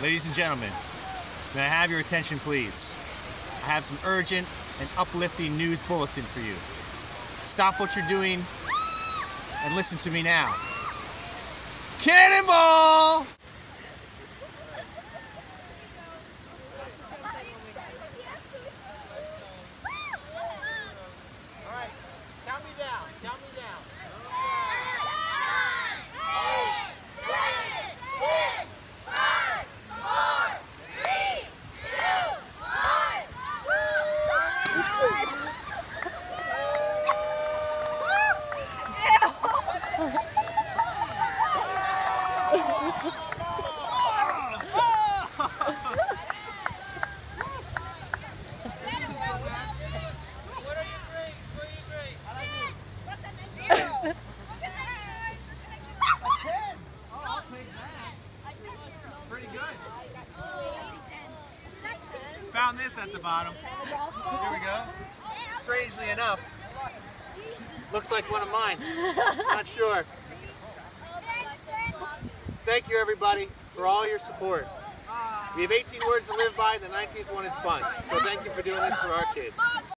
Ladies and gentlemen, may I have your attention please? I have some urgent and uplifting news bulletin for you. Stop what you're doing and listen to me now. Cannonball! Alright, count me down, count me down. Pretty good. Found this at the bottom. Here we go. Strangely enough, looks like one of mine. Not sure. Thank you everybody for all your support. We have 18 words to live by, the 19th one is fun. So thank you for doing this for our kids.